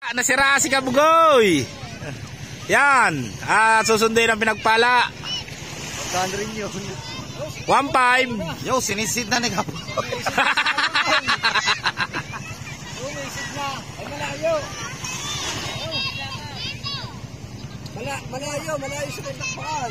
Nasira si Kabugoy. Yan. At susundin ang pinagpala. Saan rin yun? 1.5. Yo, sinisid na ni Kabugoy. Umisid na. Ay malayo. Malayo sa pagtakpan.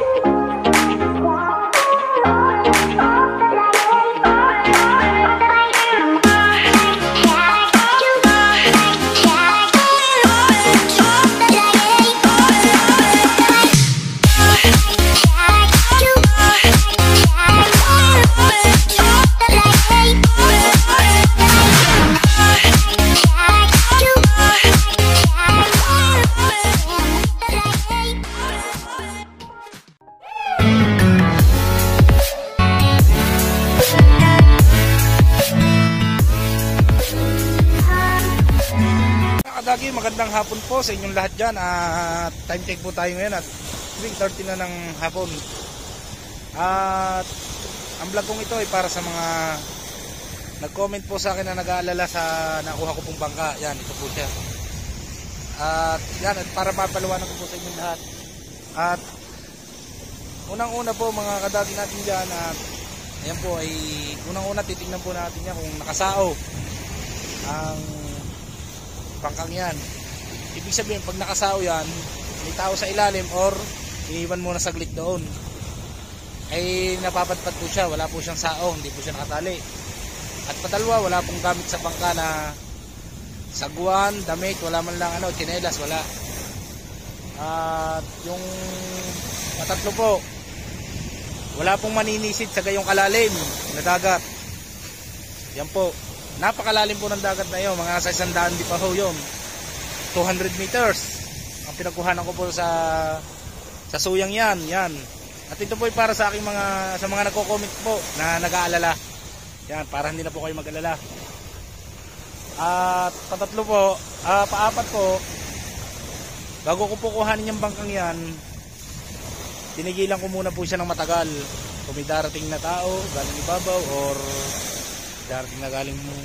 Kadagi, magandang hapon po sa inyong lahat dyan. Time check po tayo ngayon at 3:30 na ng hapon. At ang vlog kong ito ay para sa mga nag-comment po sa akin na nag-aalala sa nakuha ko pong bangka. Yan, ito po siya. At yan, at para mapaliwanag ko po sa inyong lahat. At unang-una po mga kadagi natin dyan, at ayan po ay unang-una titingnan po natin yan kung nakasao ang bangkang yan. Ibig sabihin pag nakasao yan, may tao sa ilalim or iniwan muna saglit doon, ay napapadpad po siya, wala po siyang saong, hindi po siya nakatali. At padalwa, wala pong gamit sa bangka na saguan, damit, wala man lang tsinelas, wala. At yung patatlo po, wala pong maninisid sa gayong kalalim na dagat. Yan po, napakalalim po ng dagat na yun, mga nasa 100 di pa ho yun, 200 meters ang pinagkuhanan ko po sa suyang yan. At ito po ay para sa aking sa mga nagko-comment po na nag-aalala yan, para hindi na po kayo mag-alala. At patatlo po, paapat po, bago ko po kuhanin yung bangkang yan, tinigilan ko muna po siya ng matagal. Kung may darating na tao galing ibabaw or darating na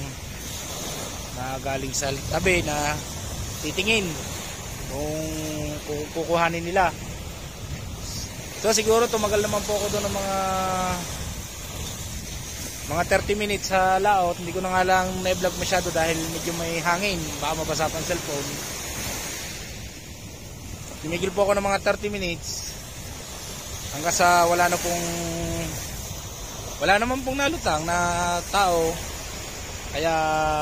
galing sa tabi na titingin kung kukuhanin nila. So siguro tumagal naman po ako doon ng mga 30 minutes sa laot. Hindi ko na nga lang na-vlog masyado dahil medyo may hangin, baka mabasa pa ang cellphone. Tumigil po ako ng mga 30 minutes hanggang sa wala naman pong nalutang na tao, kaya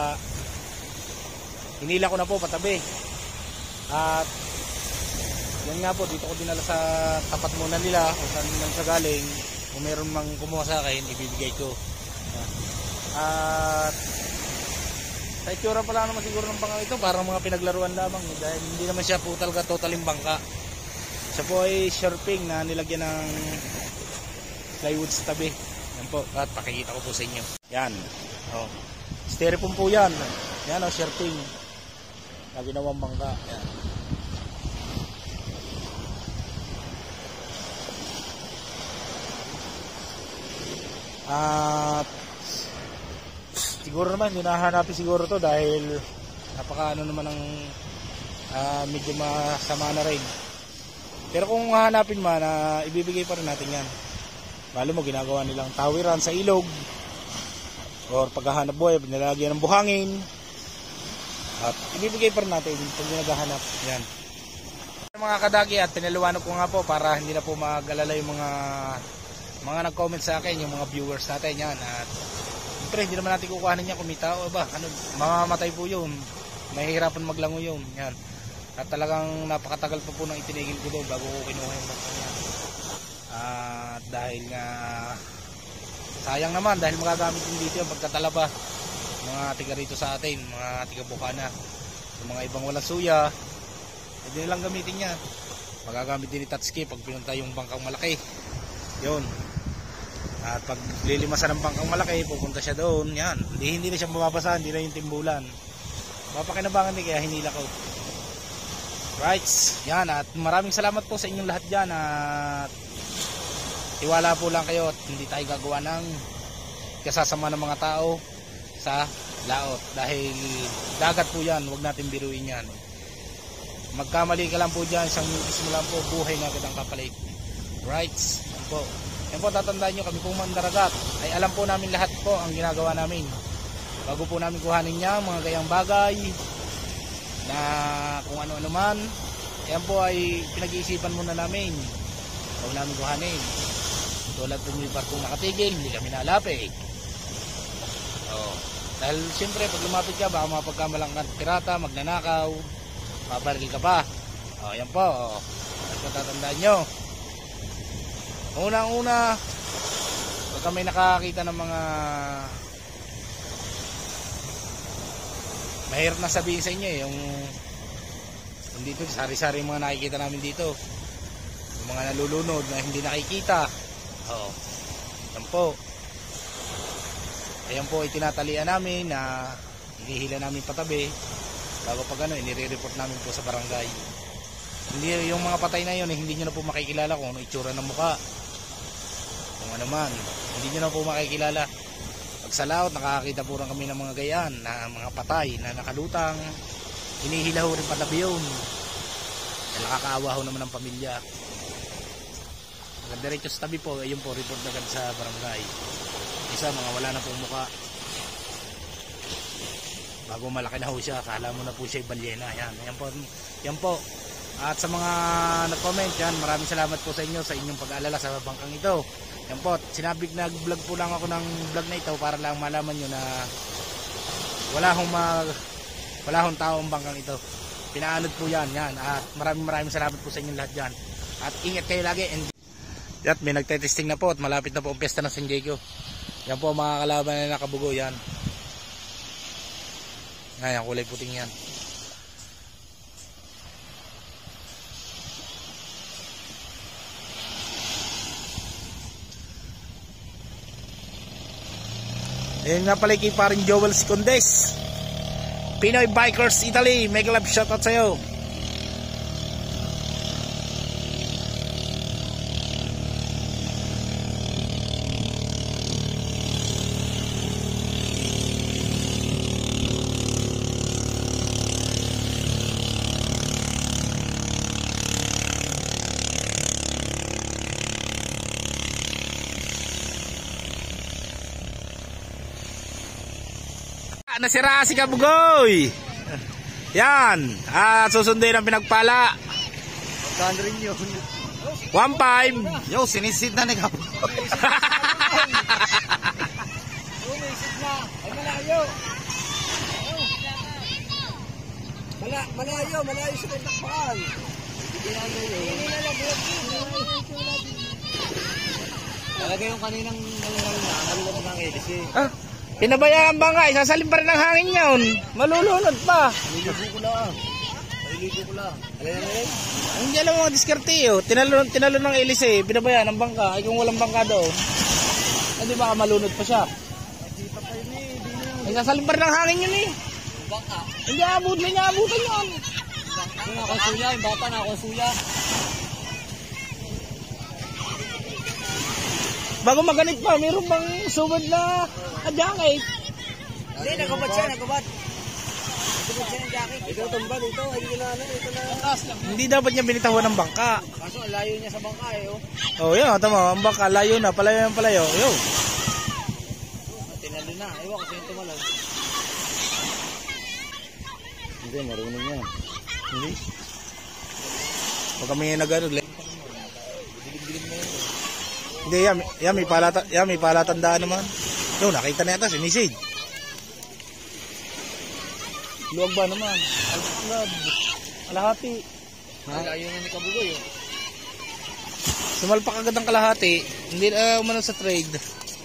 hinila ko na po patabi. At yan nga po, dito ko dinala sa tapat muna nila kung saan nang sa galing. Kung meron mang kumuha sa akin, ibibigay ko. At sa itsura pala naman siguro ng bangka ito, parang mga pinaglaruan lamang, dahil hindi naman siya po talaga totaling bangka. Siya po ay sharping na nilagyan ng plywood sa tabi. Yan po, at pakikita ko po sa inyo. Yan, styrofoam po yan. Yan sharping na ginawang bangka. Yan. At siguro naman hindi nahanapin siguro to dahil napaka naman ng medyo masama na rin. Pero kung hahanapin man, ibibigay pa rin natin yan. Balo mo, ginagawa nilang tawiran sa ilog or paghahanap buhay, nilagyan ng buhangin, at ibibigay pa rin natin pag naghahanap. Yan mga kadagi, at pinaliwanag ko nga po para hindi na po mag-alala yung mga nag-comment sa akin, yung mga viewers natin. Yan, at siyempre hindi naman natin kukuhanin yan kung may tao ba, mamamatay po yun, mahihirapan maglango yun. Yan, at talagang napakatagal pa po nang itinigil ko doon bago ko kinuha yung bangka niya. Dahil nga sayang naman, dahil magagamit din dito yung pagkatalaba mga tiga rito sa atin, mga tiga Bukana, yung mga ibang walang suya, hindi nilang gamitin niya. Magagamit din ni Tatsuki pag pinunta yung bangkang malaki yun. At pag lilimasan ng bangkang malaki, pupunta siya doon. Yan, hindi na siya mababasa, hindi na yung timbulan. Mapakinabangan din, kaya hinila ko. Right, yan, at maraming salamat po sa inyong lahat dyan, at tiwala po lang kayo at hindi tayo gagawa ng kasasama ng mga tao sa laot. Dahil dagat po yan, huwag natin biruin yan. Magkamali ka lang po dyan, isang minutes mo lang po, buhay na agad ang kapalit. Right? Yan po. Yan po, tatandaan nyo, kami pong mandaragat ay alam po namin lahat po ang ginagawa namin. Bago po namin kuhanin niya, mga gayang bagay na kung ano-ano man, yan po ay pinag-iisipan muna namin bago namin kuhanin. Tulad po may barkong nakatigil, hindi kami nalapit. Dahil siyempre pag lumapit ka, baka mapagkamalang ka pirata, magnanakaw, mabaril ka pa. Yan po. At matatandaan nyo, unang-una, pag kami nakakita ng mga mahirap na sabihin sa inyo yung dito, sari-sari yung mga nakikita namin dito, yung mga nalulunod na hindi nakikita. Yan po. Ayan po, itinatalian namin na hinihila namin patabi. Bago pag ano, inire-report namin po sa barangay. Hindi, yung mga patay na yun, hindi nyo na po makikilala kung ano itsura ng muka, kung ano man, hindi nyo na po makikilala. Pag sa laot, nakakita po rin kami ng mga gayaan na mga patay na nakalutang, hinihila ho rin patabi yun. Nakakaawa ho naman ng pamilya. Diretso sa tabi po, ayun po, report agad sa barangay. Isa, mga wala na pong muka. Bago malaki na ho siya, akala mo na po siya balyena. Yan po, yan po. At sa mga nag-comment yan, maraming salamat po sa inyo sa inyong pag-aalala sa bangkang ito. Yan po, sinabi nag-vlog po lang ako ng vlog na ito para lang malaman nyo na wala hong tao ang bangkang ito. Pinaanod po yan. At maraming salamat po sa inyong lahat dyan. At ingat kayo lagi. At may nagtetesting na po at malapit na po ang piyesta ng San Diego. Yan po mga kalaban na nakabugo yan. Ngayon, kulay puting yan. Ayun nga pala kay paring Joel Sicondes, Pinoy Bikers Italy. Mega love shoutout sa'yo. Nasira si Kabugoy. Yan. At susundin ang pinagpala. Magkano rin yun? 1.5. Yo, sinisid na ni Kabugoy. Umisid na. Ay malayo. Malayo sa pagtakbakan. Hindi na nag-vlog yun. Talaga yung kaninang nalulog ng edis eh. Pinabayaan ba nga? Isasalim pa rin ang hangin yun. Malulunod pa. Naligo ko lang. Alay. Hindi alam mga diskarte yun. Tinalo ng Elis eh. Pinabayaan ang bangka. Ay kung walang bangka doon, hindi baka malunod pa siya. Hindi pa yun eh. Isasalim pa rin ang hangin yun eh. Bangka. Hindi abutan yun. Yung nakasuya, yung bata nakasuya. Bago maganit pa, mayroon bang subad na jacket? Hindi, nagubad siya. Nagubad siya ng jacket. Ito tumba dito. Ito na. Hindi dapat niya binitawan ng bangka. Kaso ang layo niya sa bangka eh. Yan, tama. Ang bangka, layo na. Palayo. Yo. Tinalo na. Ewan ko sa'yo tumalon. Hindi, marunong yan. Hindi. Pag kami nag-ano, hindi, may palatandaan naman. Yo, nakita na yata, sinisid. Luwag ba naman? Kalahati. Ang layo na ni Kabugoy oh. Sumalpak agad ang kalahati. Hindi na umano sa trade.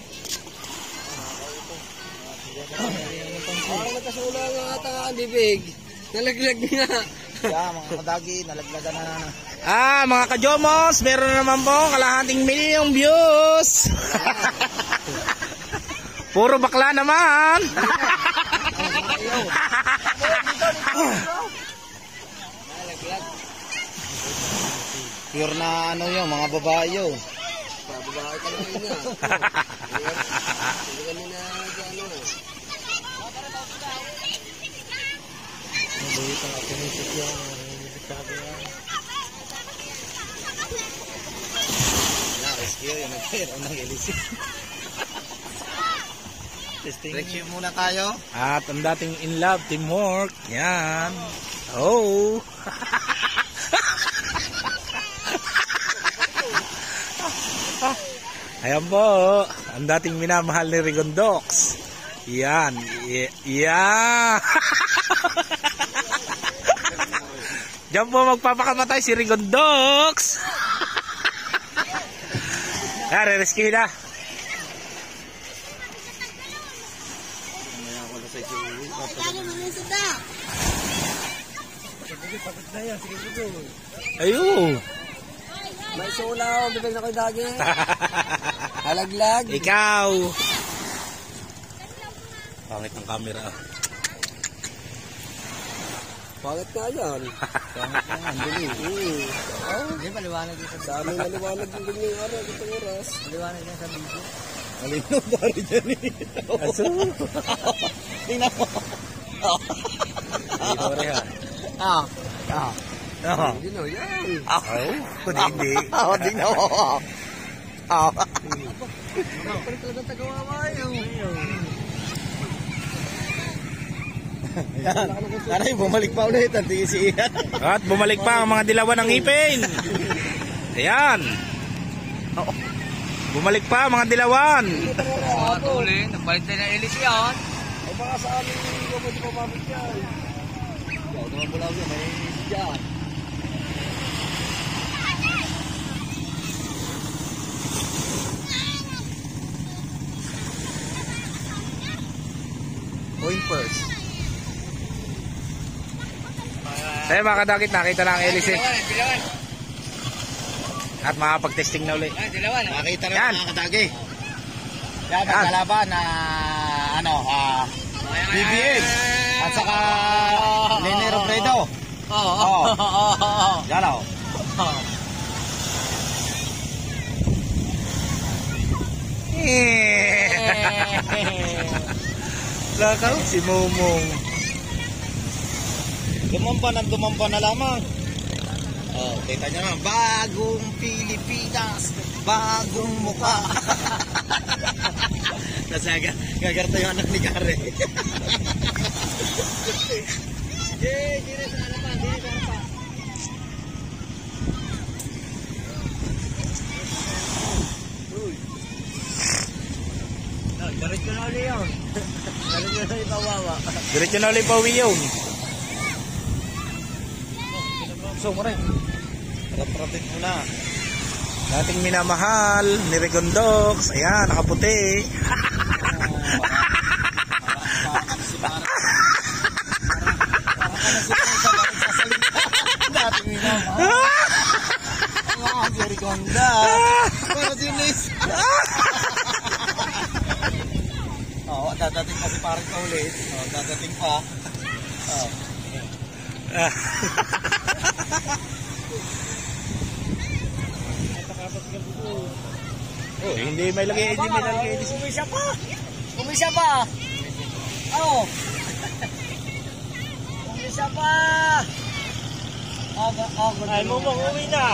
Parang nagkasula nga ata ang bibig. Nalaglag na. Mga kadagi, nalaglagan na. Mga kajomos, meron na naman po kalahating milyong views. Puro bakla naman. Pure na ano yun, mga babae yun. Babae ka lang yun na. Hindi ka na ano. Dito ang pinisip yung sabi yan. Rescue yung nagkaroon ng LC. Rescue muna tayo. At ang dating in love, teamwork. Yan. Oh. Ayan po. Ang dating minamahal ni Rigondox. Yan. Yeah. Diyan po magpapakamatay si Rigondox. Re-rescue na. Ayun. May sulaw, bibig na ko'y dagi. Halaglag. Ikaw. Pangit ng camera. Pangit nga yan. Hindi, maliwanag din sa dami. Maliwanag din yung araw, itong oras. Maliwanag din sa video. Malinaw ba rin dyan eh? Aso. Tingnan mo. Dito rin ha. Hindi no, yan. Hindi. Tingnan mo. Palit talaga tagawawa yun. Aray, bumalik pa ulit ang tisi. At bumalik pa ang mga dilawan ng ngipin. Ayan. Bumalik pa ang mga dilawan. Uli, nagpalit din ng LC yan. Ay baka sa amin yung hindi pa mabit yan. Ito naman pula ko, may LC dyan. Going first. Tayo mga kadakit, nakita na ang LC. Dilawan. At makapag-testing na ulit. Dilawan. Makita na Yan. mga kadagi. Yan, magkalaban na BBM at saka Lene Robredo. Oo. Yan o. Lakaw si Momong. Dumamba na lamang. Oh, kita nyo naman, bagong Pilipinas, bagong mukha. Kasi gagarto yung anak ni Kare. Dire sa harapan. Diretso na ulit yun. Diretso na ulit pawawa. Diretso na ulit pa uwi yun. So, maray. Rapratit mo na. Dating minamahal ni Rigondox. Ayan, nakaputi. Dating minamahal. Ang si Rigonda. Pero dinis. Oo, dadating pa si parang ka ulit. Oo, dadating pa. Oo. Oh, hindi may lagay, hindi may lagay. Umisa pa. Ano? Umisa pa. Ay mo bang uwi na?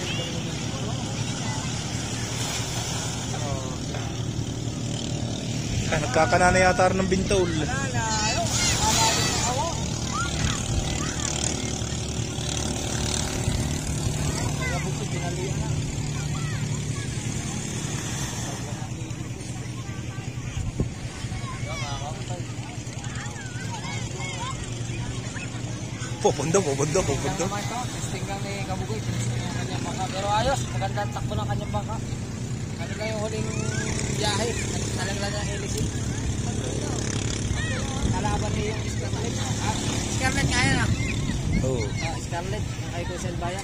Nagkakanana yata ng bintol. Pupundo. Testing lang ni Kabugoy. Testing ang kanyang baka. Pero ayos, magandang takbo ng kanyang baka. Kanina yung huling biyahe. Nalaglag ng LC. Kalaban niya yung Scarlett. Scarlett nga yan ah. Oh. Scarlett, yung kay Kusel Bayas.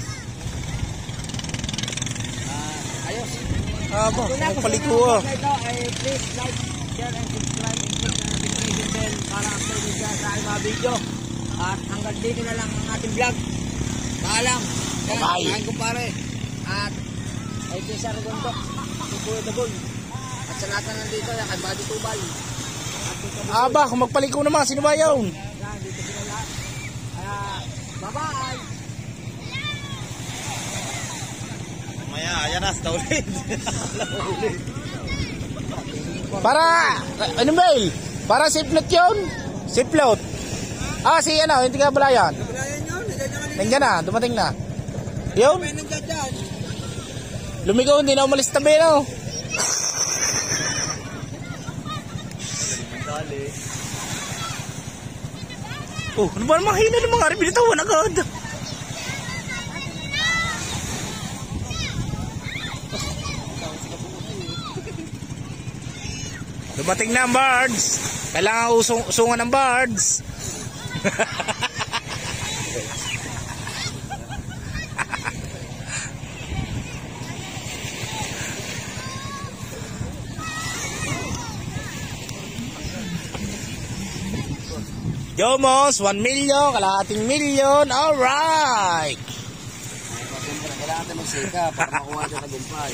Ayos. Paliko ah. Ito ay please like, share and subscribe and click na notification bell para updated ka sa aking mga video. At hanggang dito na lang ang ating vlog. Paalam. Bye. Kain ko pare. At ay Cesar Rigondox, Tukuyo Dabol. At sa lahat na nandito, kay Buddy Tubal. At dito Aba, kung magpaliko naman, sino ba yun? yan, dito sila lahat. Kaya Ayan na, sa ulit. Para, ano ba eh? Para siplot yun? Siplot. Ah, si ano, hindi ka balayan. Nandiyan na, dumating na. Yun? Lumigaw, hindi na umalis tabi, no? Oh, ano ba naman hina ng mga ari? Binitawan agad. Dumating na ang birds. Kailangan usungan ng birds. Yomos, 1 million, kalahating million, alright! Kailangan natin magsika para makuha ka tagumpay.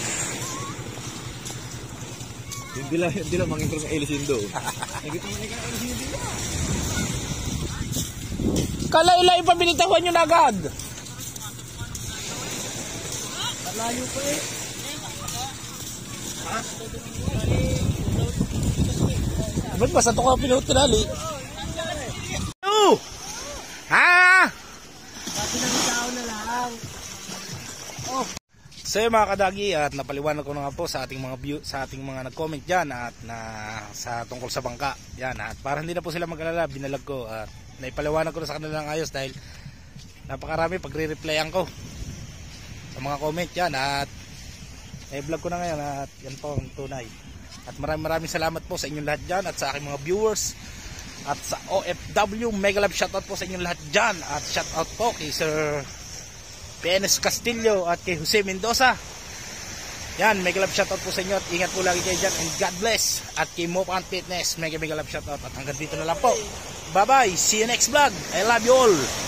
Hindi lang mangintro ng Elisindo. Kalaylay pa binitawan nyo na agad! Layo pa eh. Ba't ba sa ito ka pinutinali? Oh! Ha? So yun mga kadagi, at napaliwanag ko na nga po sa ating mga sa ating mga nag-comment diyan at na sa tungkol sa bangka. Yan, at para hindi na po sila mag-alala, binalag ko at naipaliwanag ko na sa kanila ng ayos dahil napakarami pagre-replyan ko sa mga comment yan, at i-vlog ko na ngayon at yan po ang tunay. At maraming salamat po sa inyong lahat diyan at sa aking mga viewers. At sa OFW, mega love shoutout po sa inyong lahat dyan. At shoutout po kay Sir PNS Castillo at kay Jose Mendoza. Yan, mega love shoutout po sa inyo. At ingat po lagi kayo dyan. And God bless. At kay Mopan Fitness, mega love shoutout. At hanggang dito na lang po. Bye bye. See you next vlog. I love you all.